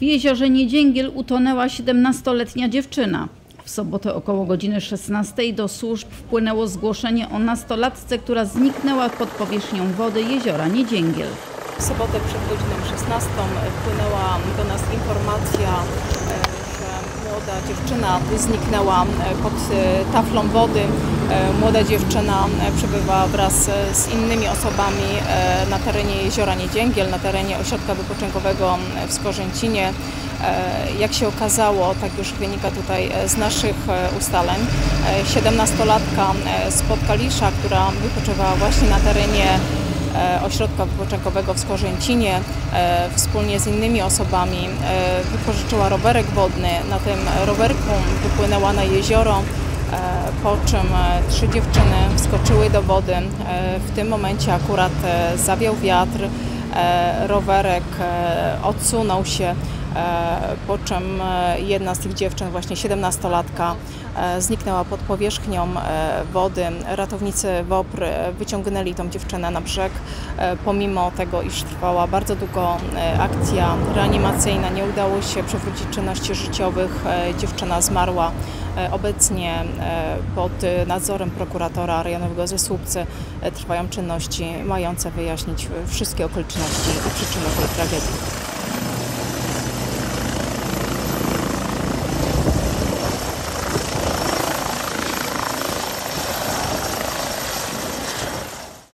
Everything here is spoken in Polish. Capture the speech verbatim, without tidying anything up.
W jeziorze Niedzięgiel utonęła siedemnastoletnia dziewczyna. W sobotę około godziny szesnastej do służb wpłynęło zgłoszenie o nastolatce, która zniknęła pod powierzchnią wody jeziora Niedzięgiel. W sobotę przed godziną szesnastą wpłynęła do nas informacja, że młoda dziewczyna zniknęła pod taflą wody. Młoda dziewczyna przebywa wraz z innymi osobami na terenie jeziora Niedzięgiel, na terenie ośrodka wypoczynkowego w Skorzęcinie. Jak się okazało, tak już wynika tutaj z naszych ustaleń, siedemnastolatka spod Kalisza, która wypoczywała właśnie na terenie ośrodka wypoczynkowego w Skorzęcinie, wspólnie z innymi osobami wypożyczyła rowerek wodny. Na tym rowerku wypłynęła na jezioro, po czym trzy dziewczyny wskoczyły do wody. W tym momencie akurat zawiał wiatr, rowerek odsunął się, po czym jedna z tych dziewczyn, właśnie siedemnastolatka, zniknęła pod powierzchnią wody. Ratownicy WOPR wyciągnęli tą dziewczynę na brzeg, pomimo tego, iż trwała bardzo długo akcja reanimacyjna, nie udało się przywrócić czynności życiowych. Dziewczyna zmarła. Obecnie pod nadzorem prokuratora rejonowego ze Słupcy trwają czynności mające wyjaśnić wszystkie okoliczności i przyczyny tej tragedii.